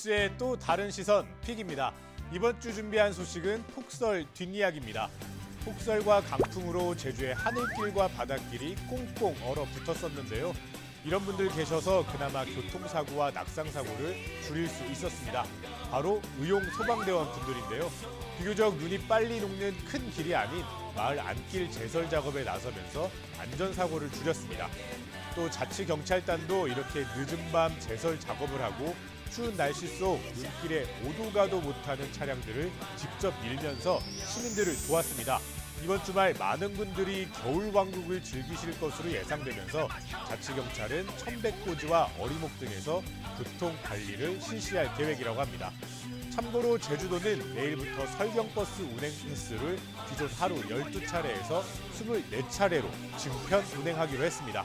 뉴스의 또 다른 시선 픽입니다. 이번 주 준비한 소식은 폭설 뒷이야기입니다. 폭설과 강풍으로 제주의 하늘길과 바닷길이 꽁꽁 얼어붙었었는데요. 이런 분들 계셔서 그나마 교통사고와 낙상사고를 줄일 수 있었습니다. 바로 의용 소방대원 분들인데요. 비교적 눈이 빨리 녹는 큰 길이 아닌 마을 안길 제설 작업에 나서면서 안전사고를 줄였습니다. 또 자치경찰단도 이렇게 늦은 밤 제설 작업을 하고 추운 날씨 속 눈길에 오도 가도 못하는 차량들을 직접 밀면서 시민들을 도왔습니다. 이번 주말 많은 분들이 겨울왕국을 즐기실 것으로 예상되면서 자치경찰은 천백고지와 어리목 등에서 교통관리를 실시할 계획이라고 합니다. 참고로 제주도는 내일부터 설경버스 운행 횟수를 기존 하루 12차례에서 24차례로 증편 운행하기로 했습니다.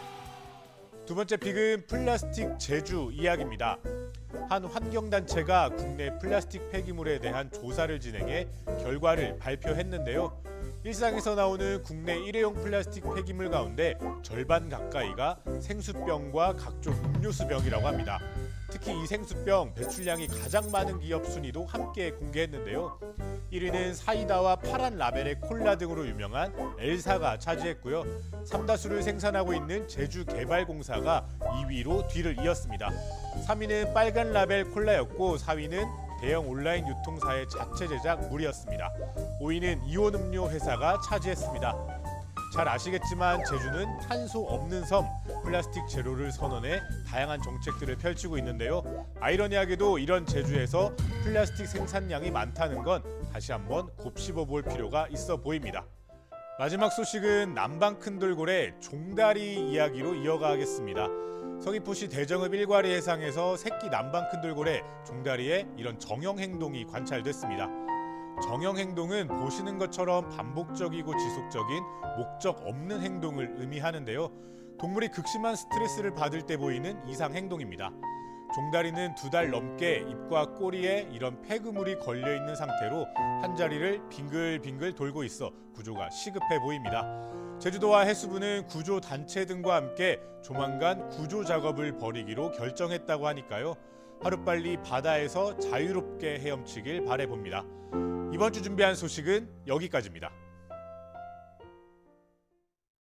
두 번째 픽은 플라스틱 제주 이야기입니다. 한 환경단체가 국내 플라스틱 폐기물에 대한 조사를 진행해 결과를 발표했는데요. 일상에서 나오는 국내 일회용 플라스틱 폐기물 가운데 절반 가까이가 생수병과 각종 음료수병이라고 합니다. 특히 이 생수병 배출량이 가장 많은 기업 순위도 함께 공개했는데요. 1위는 사이다와 파란 라벨의 콜라 등으로 유명한 엘사가 차지했고요. 삼다수를 생산하고 있는 제주개발공사가 2위로 뒤를 이었습니다. 3위는 빨간 라벨 콜라였고 4위는 대형 온라인 유통사의 자체 제작 물이었습니다. 5위는 이온 음료 회사가 차지했습니다. 잘 아시겠지만 제주는 탄소 없는 섬, 플라스틱 제로를 선언해 다양한 정책들을 펼치고 있는데요. 아이러니하게도 이런 제주에서 플라스틱 생산량이 많다는 건 다시 한번 곱씹어 볼 필요가 있어 보입니다. 마지막 소식은 남방 큰돌고래 종다리 이야기로 이어가겠습니다. 서귀포시 대정읍 일과리 해상에서 새끼 남방 큰돌고래 종다리의 이런 정형 행동이 관찰됐습니다. 정형 행동은 보시는 것처럼 반복적이고 지속적인 목적 없는 행동을 의미하는데요. 동물이 극심한 스트레스를 받을 때 보이는 이상 행동입니다. 종다리는 2달 넘게 입과 꼬리에 이런 폐그물이 걸려있는 상태로 한 자리를 빙글빙글 돌고 있어 구조가 시급해 보입니다. 제주도와 해수부는 구조 단체 등과 함께 조만간 구조 작업을 벌이기로 결정했다고 하니까요. 하루빨리 바다에서 자유롭게 헤엄치길 바라봅니다. 이번 주 준비한 소식은 여기까지입니다.